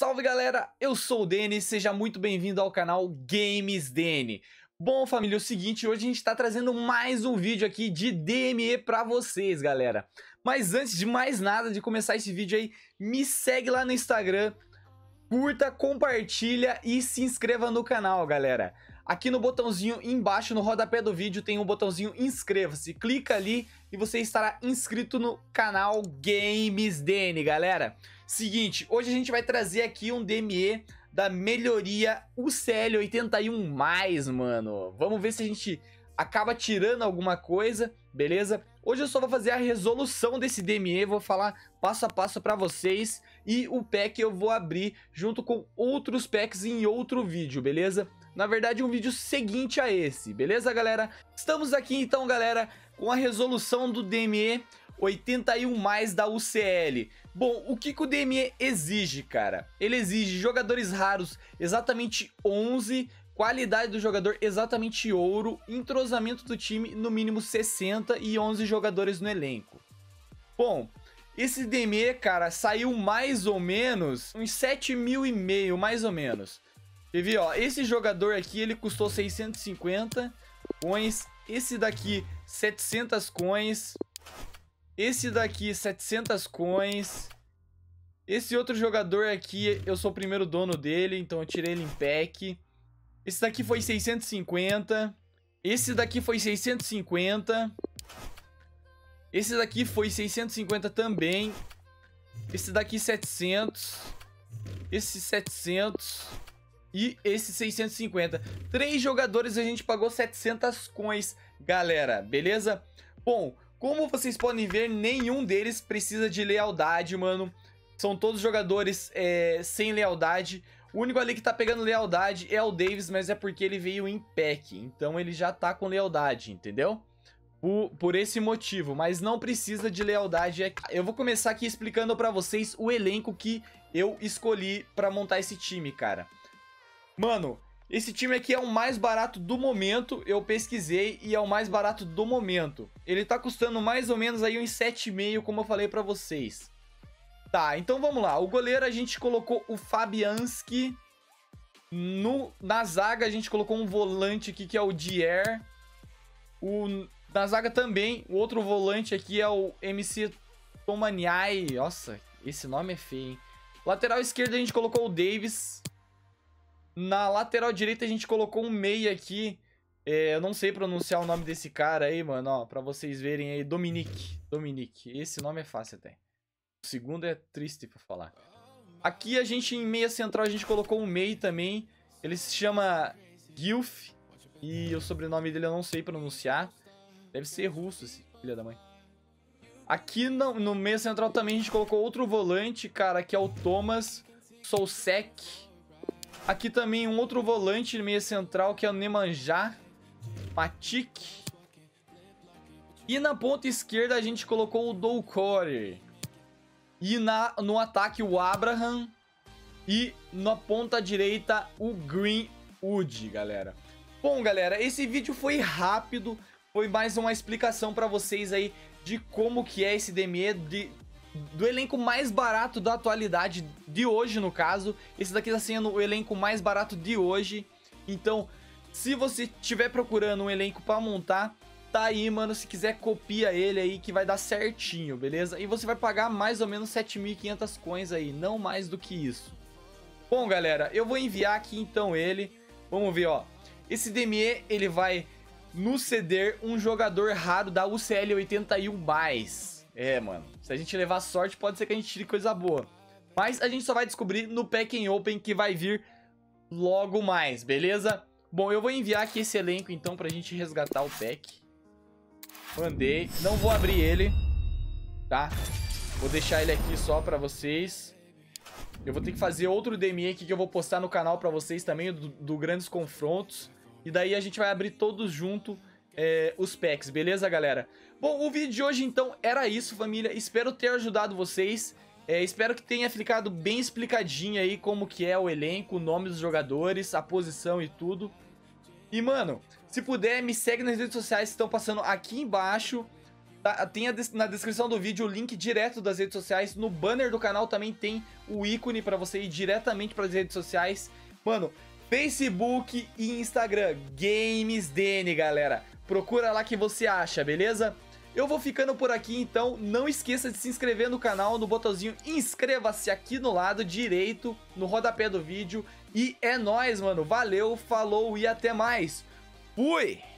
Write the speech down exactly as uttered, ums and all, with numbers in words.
salve galera, eu sou o Deni, seja muito bem-vindo ao canal Games Deni. Bom família, é o seguinte, hoje a gente tá trazendo mais um vídeo aqui de D M E pra vocês galera. Mas antes de mais nada, de começar esse vídeo aí, me segue lá no Instagram, curta, compartilha e se inscreva no canal galera. Aqui no botãozinho embaixo, no rodapé do vídeo, tem um botãozinho inscreva-se. Clica ali e você estará inscrito no canal Games Deni, galera. Seguinte, hoje a gente vai trazer aqui um D M E da melhoria U C L oitenta e um mais, mano. Vamos ver se a gente acaba tirando alguma coisa, beleza? Hoje eu só vou fazer a resolução desse D M E, vou falar passo a passo pra vocês. E o pack eu vou abrir junto com outros packs em outro vídeo, beleza? Na verdade, um vídeo seguinte a esse, beleza, galera? Estamos aqui, então, galera, com a resolução do D M E oitenta e um mais da U C L. Bom, o que, que o D M E exige, cara? Ele exige jogadores raros exatamente onze, qualidade do jogador exatamente ouro, entrosamento do time no mínimo sessenta e onze jogadores no elenco. Bom, esse D M E, cara, saiu mais ou menos uns sete mil e meio, mais ou menos. Quer ver, ó, esse jogador aqui, ele custou seiscentos e cinquenta coins, esse daqui setecentos coins, esse daqui setecentos coins, esse outro jogador aqui, eu sou o primeiro dono dele, então eu tirei ele em pack. Esse daqui foi seiscentos e cinquenta, esse daqui foi seiscentos e cinquenta, esse daqui foi seiscentos e cinquenta também, esse daqui setecentos, esse setecentos... e esse seiscentos e cinquenta. Três jogadores a gente pagou setecentos coins, galera, beleza? Bom, como vocês podem ver, nenhum deles precisa de lealdade, mano. São todos jogadores é, sem lealdade. O único ali que tá pegando lealdade é o Davis, mas é porque ele veio em pack. Então ele já tá com lealdade, entendeu? Por, por esse motivo, mas não precisa de lealdade. Eu vou começar aqui explicando pra vocês o elenco que eu escolhi pra montar esse time, cara. Mano, esse time aqui é o mais barato do momento, eu pesquisei e é o mais barato do momento. Ele tá custando mais ou menos aí uns sete e meio, como eu falei pra vocês. Tá, então vamos lá. O goleiro a gente colocou o Fabianski. No, na zaga a gente colocou um volante aqui que é o Dier. O, na zaga também, o outro volante aqui é o M C Tomaniai. Nossa, esse nome é feio, hein? Lateral esquerdo a gente colocou o Davis. Na lateral direita a gente colocou um meia aqui. É, eu não sei pronunciar o nome desse cara aí, mano. Ó, pra vocês verem aí. Dominique. Dominique. Esse nome é fácil até. O segundo é triste pra falar. Aqui a gente, em meia central, a gente colocou um meia também. Ele se chama Gilf. E o sobrenome dele eu não sei pronunciar. Deve ser russo, esse filho da mãe. Aqui no, no meia central também a gente colocou outro volante, cara, que é o Thomas Sousek. Aqui também um outro volante de meia central, que é o Nemanja Matic. E na ponta esquerda a gente colocou o Doucoure. E na, no ataque o Abraham. E na ponta direita o Greenwood, galera. Bom, galera, esse vídeo foi rápido. Foi mais uma explicação pra vocês aí de como que é esse D M E de... do elenco mais barato da atualidade, de hoje no caso. Esse daqui tá sendo o elenco mais barato de hoje. Então, se você estiver procurando um elenco pra montar, tá aí, mano. Se quiser, copia ele aí que vai dar certinho, beleza? E você vai pagar mais ou menos sete mil e quinhentos coins aí, não mais do que isso. Bom, galera, eu vou enviar aqui então ele. Vamos ver, ó. Esse D M E, ele vai nos ceder um jogador raro da U C L oitenta e um mais. É, mano, se a gente levar sorte, pode ser que a gente tire coisa boa. Mas a gente só vai descobrir no Pack and Open, que vai vir logo mais, beleza? Bom, eu vou enviar aqui esse elenco, então, pra gente resgatar o pack. Mandei. Não vou abrir ele, tá? Vou deixar ele aqui só pra vocês. Eu vou ter que fazer outro D M E aqui que eu vou postar no canal pra vocês também, do, do Grandes Confrontos. E daí a gente vai abrir todos junto é, os packs, beleza, galera? Bom, o vídeo de hoje, então, era isso, família. Espero ter ajudado vocês. É, espero que tenha ficado bem explicadinho aí como que é o elenco, o nome dos jogadores, a posição e tudo. E, mano, se puder, me segue nas redes sociais que estão passando aqui embaixo. Tá, tem a, na descrição do vídeo o link direto das redes sociais. No banner do canal também tem o ícone pra você ir diretamente pras redes sociais. Mano, Facebook e Instagram, GamesDN, galera. Procura lá que você acha, beleza? Eu vou ficando por aqui, então não esqueça de se inscrever no canal, no botãozinho inscreva-se aqui no lado direito, no rodapé do vídeo. E é nóis, mano. Valeu, falou e até mais. Fui!